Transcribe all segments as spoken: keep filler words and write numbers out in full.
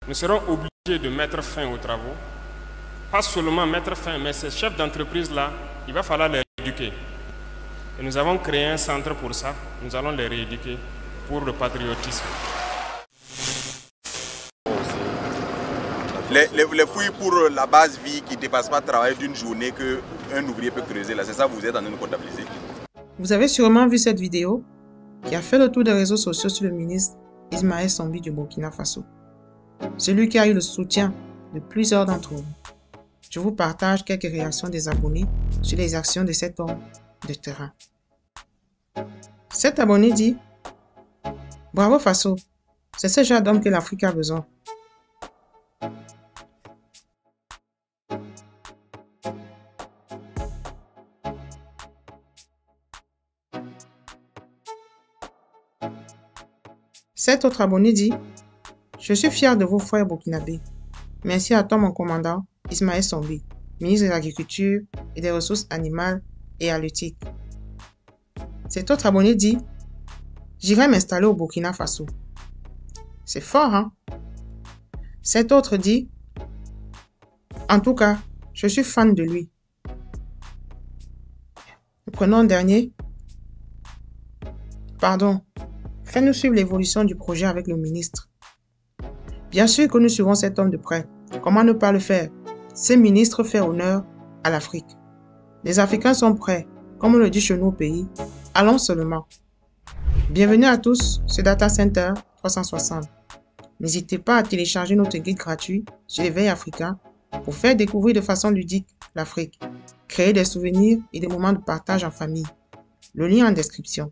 Nous serons obligés de mettre fin aux travaux. Pas seulement mettre fin, mais ces chefs d'entreprise-là, il va falloir les rééduquer. Et nous avons créé un centre pour ça. Nous allons les rééduquer pour le patriotisme. Les, les, les fouilles pour la base vie qui ne dépasse pas le travail d'une journée qu'un ouvrier peut creuser, là, c'est ça que vous êtes en train de comptabiliser. Vous avez sûrement vu cette vidéo qui a fait le tour des réseaux sociaux sur le ministre Ismaël Sombi du Burkina Faso. Celui qui a eu le soutien de plusieurs d'entre vous. Je vous partage quelques réactions des abonnés sur les actions de cet homme de terrain. Cet abonné dit « Bravo Faso, c'est ce genre d'homme que l'Afrique a besoin. » Cet autre abonné dit « Je suis fier de vos frères burkinabés. Merci à toi mon commandant Ismaël Sombi, ministre de l'Agriculture et des Ressources animales et halieutiques. » Cet autre abonné dit « J'irai m'installer au Burkina Faso. » C'est fort, hein? Cet autre dit « En tout cas, je suis fan de lui. » Prenons un dernier. Pardon. Fais-nous suivre l'évolution du projet avec le ministre. Bien sûr que nous suivons cet homme de près. Comment ne pas le faire? Ce ministre fait honneur à l'Afrique. Les Africains sont prêts, comme on le dit chez nous au pays. Allons seulement. Bienvenue à tous sur Data Center trois cent soixante. N'hésitez pas à télécharger notre guide gratuit sur l'éveil africain pour faire découvrir de façon ludique l'Afrique, créer des souvenirs et des moments de partage en famille. Le lien en description.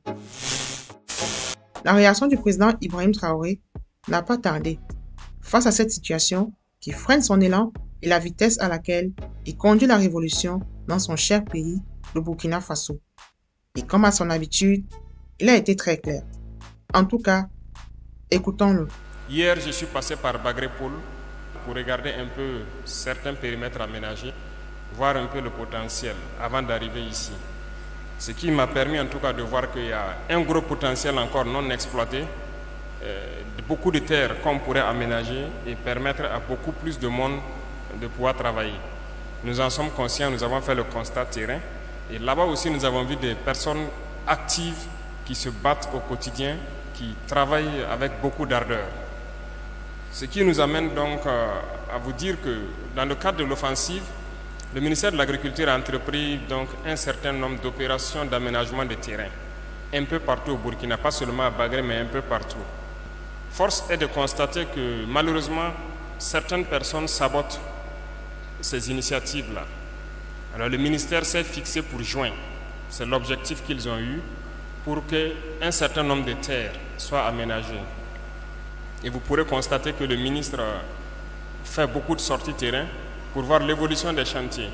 La réaction du président Ibrahim Traoré n'a pas tardé face à cette situation qui freine son élan et la vitesse à laquelle il conduit la révolution dans son cher pays, le Burkina Faso. Et comme à son habitude, il a été très clair. En tout cas, écoutons-le. Hier, je suis passé par Bagré-Poul pour regarder un peu certains périmètres aménagés, voir un peu le potentiel avant d'arriver ici. Ce qui m'a permis en tout cas de voir qu'il y a un gros potentiel encore non exploité, euh, beaucoup de terres qu'on pourrait aménager et permettre à beaucoup plus de monde de pouvoir travailler. Nous en sommes conscients, nous avons fait le constat terrain et là-bas aussi nous avons vu des personnes actives qui se battent au quotidien, qui travaillent avec beaucoup d'ardeur. Ce qui nous amène donc euh, à vous dire que dans le cadre de l'offensive, le ministère de l'Agriculture a entrepris donc un certain nombre d'opérations d'aménagement de terrain, un peu partout au Burkina, pas seulement à Bagré, mais un peu partout. Force est de constater que malheureusement, certaines personnes sabotent ces initiatives-là. Alors le ministère s'est fixé pour juin, c'est l'objectif qu'ils ont eu, pour qu'un certain nombre de terres soient aménagées. Et vous pourrez constater que le ministre fait beaucoup de sorties terrain pour voir l'évolution des chantiers.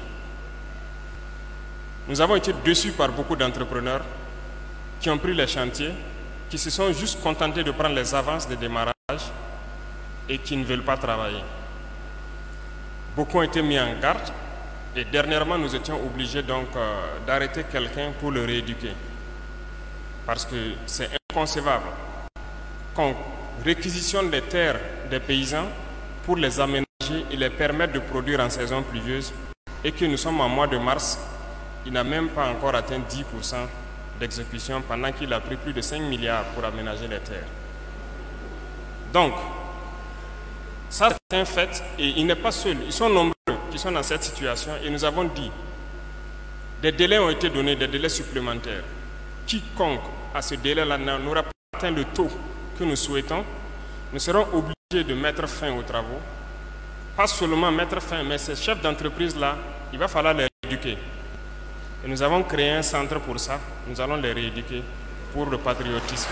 Nous avons été déçus par beaucoup d'entrepreneurs qui ont pris les chantiers, qui se sont juste contentés de prendre les avances de démarrage et qui ne veulent pas travailler. Beaucoup ont été mis en garde et dernièrement nous étions obligés donc euh, d'arrêter quelqu'un pour le rééduquer. Parce que c'est inconcevable qu'on réquisitionne les terres des paysans pour les aménager et les permettre de produire en saison pluvieuse et que nous sommes en mois de mars, il n'a même pas encore atteint dix pour cent d'exécution pendant qu'il a pris plus de cinq milliards pour aménager les terres. Donc, ça c'est un fait et il n'est pas seul, ils sont nombreux qui sont dans cette situation et nous avons dit, des délais ont été donnés, des délais supplémentaires. Quiconque à ce délai-là n'aura pas atteint le taux que nous souhaitons, nous serons obligés de mettre fin aux travaux. Pas seulement mettre fin, mais ces chefs d'entreprise-là, il va falloir les rééduquer. Et nous avons créé un centre pour ça. Nous allons les rééduquer pour le patriotisme.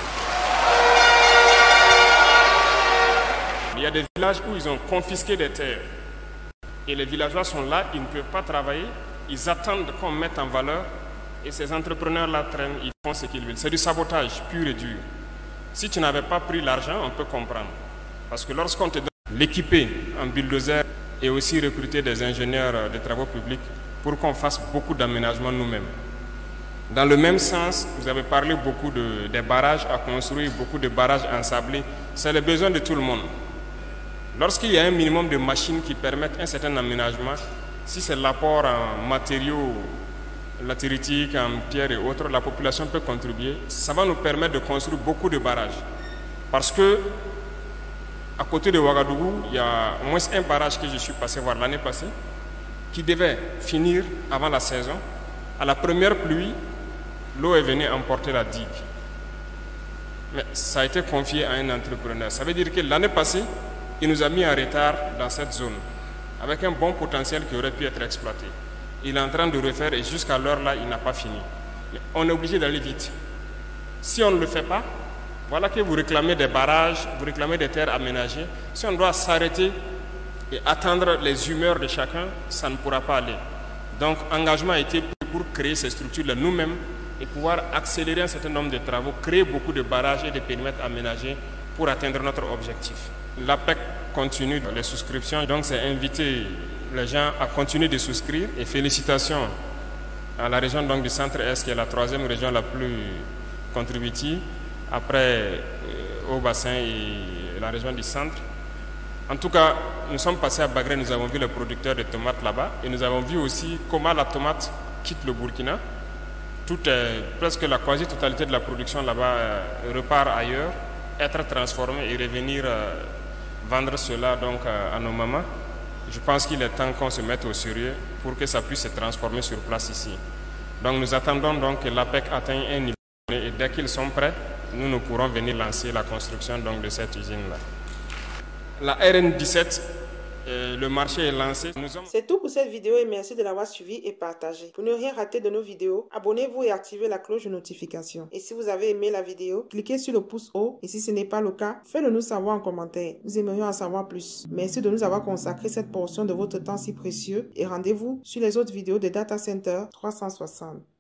Il y a des villages où ils ont confisqué des terres. Et les villageois sont là, ils ne peuvent pas travailler. Ils attendent qu'on mette en valeur. Et ces entrepreneurs-là traînent, ils font ce qu'ils veulent. C'est du sabotage pur et dur. Si tu n'avais pas pris l'argent, on peut comprendre. Parce que lorsqu'on te donne l'équiper en bulldozer et aussi recruter des ingénieurs de travaux publics pour qu'on fasse beaucoup d'aménagements nous-mêmes. Dans le même sens, vous avez parlé beaucoup de, des barrages à construire, beaucoup de barrages ensablés. C'est le besoin de tout le monde. Lorsqu'il y a un minimum de machines qui permettent un certain aménagement, si c'est l'apport en matériaux latéritique, en pierre et autres, la population peut contribuer. Ça va nous permettre de construire beaucoup de barrages. Parce que, à côté de Ouagadougou, il y a au moins un barrage que je suis passé voir l'année passée, qui devait finir avant la saison. À la première pluie, l'eau est venue emporter la digue. Mais ça a été confié à un entrepreneur. Ça veut dire que l'année passée, il nous a mis en retard dans cette zone, avec un bon potentiel qui aurait pu être exploité. Il est en train de refaire et jusqu'à l'heure là, il n'a pas fini. Mais on est obligé d'aller vite. Si on ne le fait pas, voilà que vous réclamez des barrages, vous réclamez des terres aménagées. Si on doit s'arrêter et attendre les humeurs de chacun, ça ne pourra pas aller. Donc, engagement a été pris pour créer ces structures-là nous-mêmes et pouvoir accélérer un certain nombre de travaux, créer beaucoup de barrages et de périmètres aménagés pour atteindre notre objectif. L'A P E C continue les souscriptions, donc c'est inviter les gens à continuer de souscrire et félicitations à la région donc, du Centre-Est qui est la troisième région la plus contributive après euh, au bassin et la région du Centre. En tout cas, nous sommes passés à Bagré, nous avons vu les producteurs de tomates là-bas et nous avons vu aussi comment la tomate quitte le Burkina. Tout est, presque la quasi-totalité de la production là-bas euh, repart ailleurs, être transformée et revenir euh, vendre cela donc euh, à nos mamans. Je pense qu'il est temps qu'on se mette au sérieux pour que ça puisse se transformer sur place ici. Donc nous attendons donc que l'A P E C atteigne un niveau et dès qu'ils sont prêts, nous, nous pourrons venir lancer la construction donc, de cette usine-là. La R N dix-sept, euh, le marché est lancé. Nous hommes... C'est tout pour cette vidéo et merci de l'avoir suivi et partagé. Pour ne rien rater de nos vidéos, abonnez-vous et activez la cloche de notification. Et si vous avez aimé la vidéo, cliquez sur le pouce haut et si ce n'est pas le cas, faites-le nous savoir en commentaire. Nous aimerions en savoir plus. Merci de nous avoir consacré cette portion de votre temps si précieux et rendez-vous sur les autres vidéos de Data Center trois cent soixante.